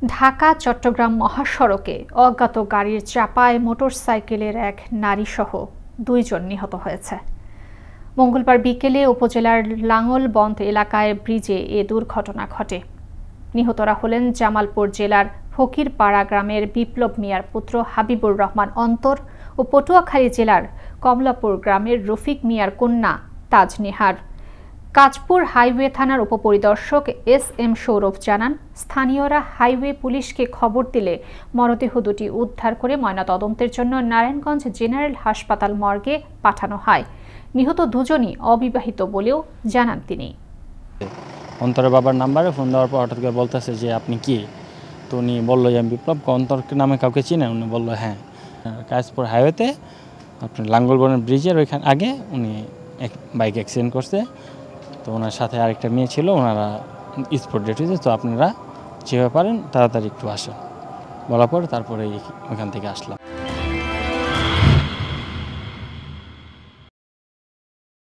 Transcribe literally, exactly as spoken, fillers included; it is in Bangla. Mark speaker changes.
Speaker 1: ঢাকা চট্টগ্রাম মহাসড়কে অজ্ঞাত গাড়ির চাপায় মোটরসাইকেলের এক নারীসহ দুইজন নিহত হয়েছে। মঙ্গলবার বিকেলে উপজেলার লাঙ্গলবন্দ এলাকায় ব্রিজে এ দুর্ঘটনা ঘটে। নিহতরা হলেন জামালপুর জেলার ফকিরপাড়া গ্রামের বিপ্লব মিয়ার পুত্র হাবিবুর রহমান অন্তর ও পটুয়াখালী জেলার কমলাপুর গ্রামের রফিক মিয়ার কন্যা তাজ নেহার। কাঁচপুর হাইওয়ে থানার উপপরিদর্শক এস এম সৌরভ জানান, স্থানীয়রা হাইওয়ে পুলিশকে খবর দিলে মরদেহ দুটি উদ্ধার করে ময়নাতদন্তের জন্য নারায়ণগঞ্জ জেনারেল হাসপাতাল মর্গে পাঠানো হয়। নিহত দুজনই অবিবাহিত বলেও জানান তিনি।
Speaker 2: অন্তরের বাবার নাম্বারে ফোন দেওয়ার পর হঠাৎ করে বলতেছে যে আপনি কি, তো উনি বললো যে আমি বিপ্লব। অন্তর নামে কাউকে চিনেন? উনি বললো হ্যাঁ। কাঁচপুর হাইওয়েতে আপনার লাঙ্গলবনের ব্রিজের ওইখানে আগে উনি এক বাইক অ্যাক্সিডেন্ট করছে। তো ওনার সাথে আরেকটা মেয়ে ছিল, ওনারা স্পট ডেট হয়েছে, তো আপনারা যেভাবে পারেন তাড়াতাড়ি একটু আসেন বলার পর তারপরে ওইখান থেকে আসলাম।